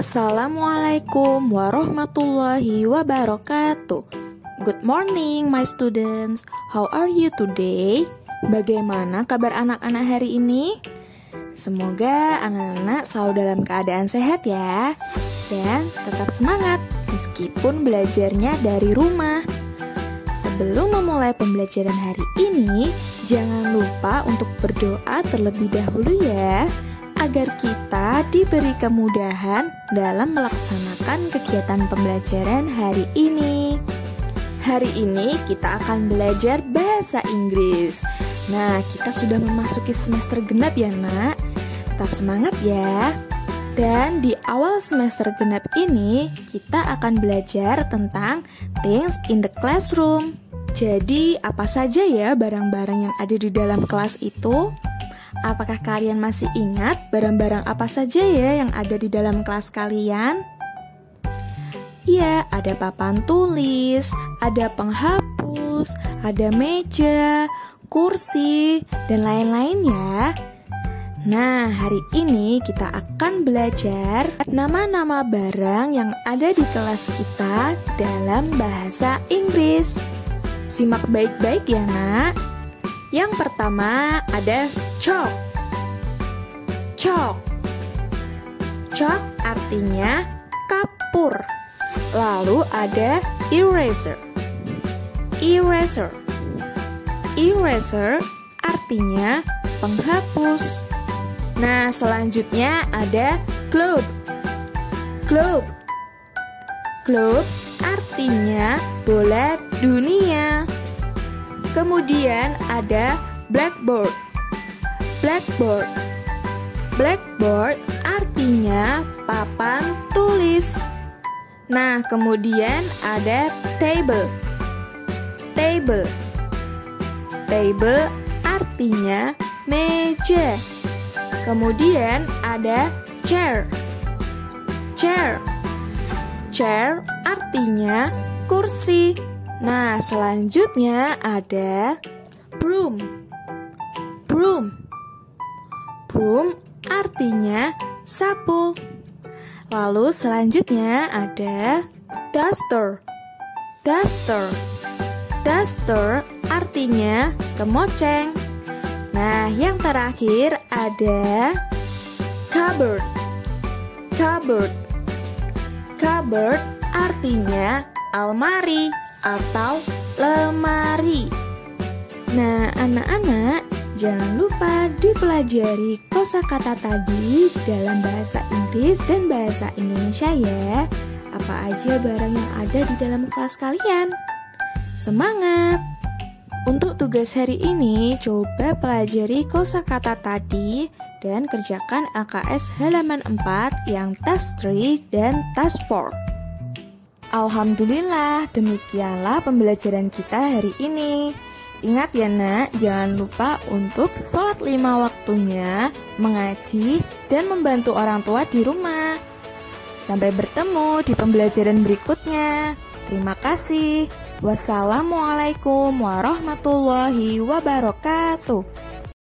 Assalamualaikum warahmatullahi wabarakatuh. Good morning my students. How are you today? Bagaimana kabar anak-anak hari ini? Semoga anak-anak selalu dalam keadaan sehat ya. Dan tetap semangat meskipun belajarnya dari rumah. Sebelum memulai pembelajaran hari ini, jangan lupa untuk berdoa terlebih dahulu ya, agar kita diberi kemudahan dalam melaksanakan kegiatan pembelajaran hari ini. Hari ini kita akan belajar bahasa Inggris. Nah, kita sudah memasuki semester genap ya nak. Tetap semangat ya. Dan di awal semester genap ini, kita akan belajar tentang things in the classroom. Jadi, apa saja ya barang-barang yang ada di dalam kelas itu? Apakah kalian masih ingat barang-barang apa saja ya yang ada di dalam kelas kalian? Ya, ada papan tulis, ada penghapus, ada meja, kursi, dan lain-lain ya. Nah, hari ini kita akan belajar nama-nama barang yang ada di kelas kita dalam bahasa Inggris. Simak baik-baik ya nak. Yang pertama ada chalk. Chalk. Chalk artinya kapur. Lalu ada eraser. Eraser. Eraser artinya penghapus. Nah, selanjutnya ada globe. Globe. Globe artinya bola dunia. Kemudian ada blackboard. Blackboard. Blackboard artinya papan tulis. Nah, kemudian ada table. Table. Table artinya meja. Kemudian ada chair. Chair. Chair artinya kursi. Nah, selanjutnya ada broom. Broom. Broom artinya sapu. Lalu selanjutnya ada duster. Duster. Duster artinya kemoceng. Nah, yang terakhir ada cupboard. Cupboard. Cupboard artinya almari atau lemari. Nah, anak-anak, jangan lupa dipelajari kosakata tadi dalam bahasa Inggris dan bahasa Indonesia ya. Apa aja barang yang ada di dalam kelas kalian? Semangat! Untuk tugas hari ini, coba pelajari kosakata tadi dan kerjakan LKS halaman 4 yang task 3 dan task 4. Alhamdulillah, demikianlah pembelajaran kita hari ini. Ingat ya nak, jangan lupa untuk sholat 5 waktunya, mengaji, dan membantu orang tua di rumah. Sampai bertemu di pembelajaran berikutnya. Terima kasih. Wassalamualaikum warahmatullahi wabarakatuh.